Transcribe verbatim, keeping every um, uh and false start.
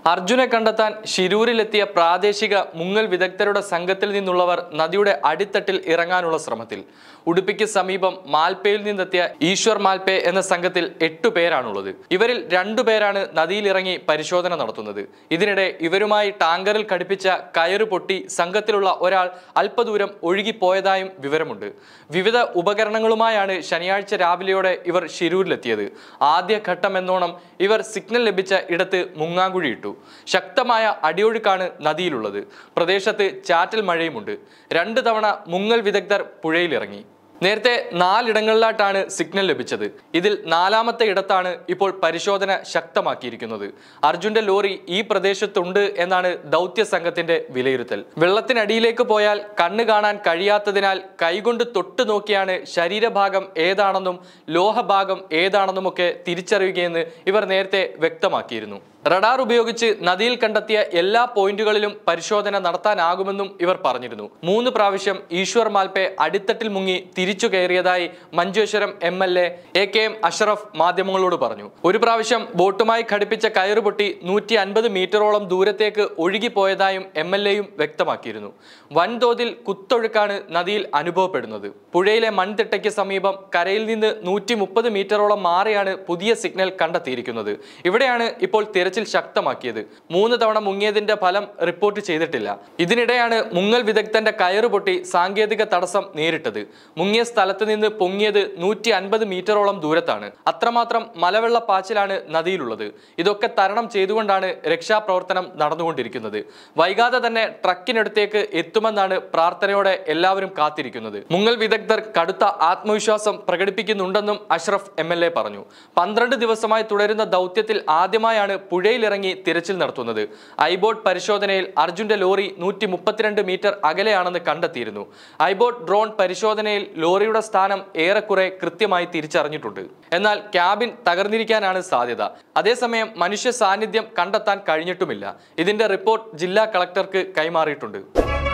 അർജുനെ കണ്ടെത്താൻ ശിരൂരിലെത്തിയ പ്രാദേശിക മുങ്ങൽ വിദഗ്ധരുടെ സംഘത്തിൽ നിന്നുള്ളവർ നദിയുടെ അടിത്തട്ടിൽ ഇറങ്ങാനുള്ള ശ്രമത്തിൽ. ഉടുപ്പിക്ക് സമീപം മാൽപ്പയിൽ നിന്നെത്തിയ ഈശ്വർ മാൽപ്പെ എന്ന സംഘത്തിൽ എട്ടു പേരാണുള്ളത്. ഇവരിൽ രണ്ടുപേരാണ് നദിയിലിറങ്ങി പരിശോധന നടത്തുന്നത്. ഇതിനിടെ ഇവരുമായി ടാങ്കറിൽ ഘടിപ്പിച്ച കയറ് പൊട്ടി സംഘത്തിലുള്ള ഒരാൾ അല്പദൂരം ഒഴുകിപ്പോയതായും വിവരമുണ്ട്. വിവിധ ഉപകരണങ്ങളുമായാണ് ശനിയാഴ്ച രാവിലെയോടെ ഇവർ ശിരൂരിലെത്തിയത്. ആദ്യഘട്ടം എന്നോണം ഇവർ സിഗ്നൽ ലഭിച്ച ഇടത്ത് മുങ്ങാങ്കുഴിയിട്ടു. ശക്തമായ അടിയൊഴുക്കാണ് നദിയിലുള്ളത്. പ്രദേശത്ത് ചാറ്റൽ മഴയുമുണ്ട്. രണ്ട് തവണ മുങ്ങൽ വിദഗ്ധർ പുഴയിലിറങ്ങി. നേരത്തെ നാലിടങ്ങളിലായിട്ടാണ് സിഗ്നൽ ലഭിച്ചത്. ഇതിൽ നാലാമത്തെ ഇടത്താണ് ഇപ്പോൾ പരിശോധന ശക്തമാക്കിയിരിക്കുന്നത്. അർജുന്റെ ലോറി ഈ പ്രദേശത്തുണ്ട് എന്നാണ് ദൗത്യ സംഘത്തിന്റെ വിലയിരുത്തൽ. വെള്ളത്തിനടിയിലേക്ക് പോയാൽ കണ്ണ് കാണാൻ കഴിയാത്തതിനാൽ കൈകൊണ്ട് തൊട്ടു നോക്കിയാണ് ശരീരഭാഗം ഏതാണെന്നും ലോഹഭാഗം ഏതാണെന്നുമൊക്കെ തിരിച്ചറിയുകയെന്ന് ഇവർ നേരത്തെ വ്യക്തമാക്കിയിരുന്നു. റഡാർ ഉപയോഗിച്ച് നദിയിൽ കണ്ടെത്തിയ എല്ലാ പോയിന്റുകളിലും പരിശോധന നടത്താനാകുമെന്നും ഇവർ പറഞ്ഞിരുന്നു. മൂന്ന് പ്രാവശ്യം ഈശ്വർ മാൽപ്പെ അടിത്തട്ടിൽ മുങ്ങി തിരിച്ചു കയറിയതായി Manjeshwaram M L A A K M Ashraf മാധ്യമങ്ങളോട് പറഞ്ഞു. ഒരു പ്രാവശ്യം ബോട്ടുമായി ഘടിപ്പിച്ച കയറ് പൊട്ടി നൂറ്റി അൻപത് മീറ്ററോളം ദൂരത്തേക്ക് ഒഴുകിപ്പോയതായും എം എൽ എയും വ്യക്തമാക്കിയിരുന്നു. വൻതോതിൽ കുത്തൊഴുക്കാണ് നദിയിൽ അനുഭവപ്പെടുന്നത്. പുഴയിലെ മൺതിട്ടയ്ക്ക് സമീപം കരയിൽ നിന്ന് നൂറ്റി മുപ്പത് മീറ്ററോളം മാറിയാണ് പുതിയ സിഗ്നൽ കണ്ടെത്തിയിരിക്കുന്നത്. ഇവിടെയാണ് ഇപ്പോൾ തിരച്ചിൽ ശക്തമാക്കിയത്. മൂന്ന് തവണ മുങ്ങിയതിന്റെ ഫലം റിപ്പോർട്ട് ചെയ്തിട്ടില്ല. ഇതിനിടെയാണ് മുങ്ങൽ വിദഗ്ധന്റെ കയറ് പൊട്ടി സാങ്കേതിക തടസ്സം നേരിട്ടത്. മുങ്ങിയ സ്ഥലത്ത് നിന്ന് പൊങ്ങിയത് നൂറ്റി അൻപത് മീറ്ററോളം ദൂരത്താണ്. അത്രമാത്രം മലവെള്ള പാച്ചിലാണ് നദിയിലുള്ളത്. ഇതൊക്കെ തരണം ചെയ്തുകൊണ്ടാണ് രക്ഷാപ്രവർത്തനം നടന്നുകൊണ്ടിരിക്കുന്നത്. വൈകാതെ തന്നെ ട്രക്കിനടുത്തേക്ക് എത്തുമെന്നാണ് പ്രാർത്ഥനയോടെ എല്ലാവരും കാത്തിരിക്കുന്നത്. മുങ്ങൽ വിദഗ്ധർ കടുത്ത ആത്മവിശ്വാസം പ്രകടിപ്പിക്കുന്നുണ്ടെന്നും അഷ്റഫ് എം എൽ എ പറഞ്ഞു. പന്ത്രണ്ട് ദിവസമായി തുടരുന്ന ദൗത്യത്തിൽ ആദ്യമായാണ് പുഴയിലിറങ്ങി തിരച്ചിൽ നടത്തുന്നത്. ഐബോട്ട് പരിശോധനയിൽ അർജുന്റെ ലോറി നൂറ്റി മുപ്പത്തിരണ്ട് മീറ്റർ അകലെയാണെന്ന് കണ്ടെത്തിയിരുന്നു. ഐബോട്ട് ഡ്രോൺ പരിശോധനയിൽ ലോറിയുടെ സ്ഥാനം ഏറെക്കുറെ കൃത്യമായി തിരിച്ചറിഞ്ഞിട്ടുണ്ട്. എന്നാൽ ക്യാബിൻ തകർന്നിരിക്കാനാണ് സാധ്യത. അതേസമയം മനുഷ്യ സാന്നിധ്യം കണ്ടെത്താൻ കഴിഞ്ഞിട്ടുമില്ല. ഇതിന്റെ റിപ്പോർട്ട് ജില്ലാ കളക്ടർക്ക് കൈമാറിയിട്ടുണ്ട്.